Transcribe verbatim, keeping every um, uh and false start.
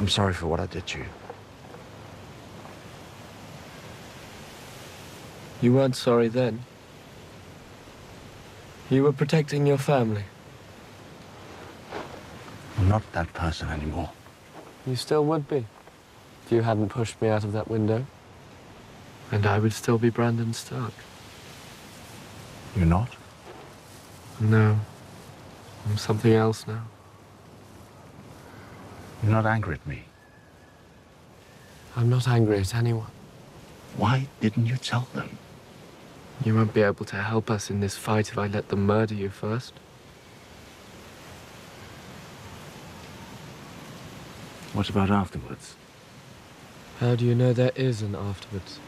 I'm sorry for what I did to you. You weren't sorry then. You were protecting your family. I'm not that person anymore. You still would be, if you hadn't pushed me out of that window. And I would still be Brandon Stark. You're not? No. I'm something else now. You're not angry at me. I'm not angry at anyone. Why didn't you tell them? You won't be able to help us in this fight if I let them murder you first. What about afterwards? How do you know there is an afterwards?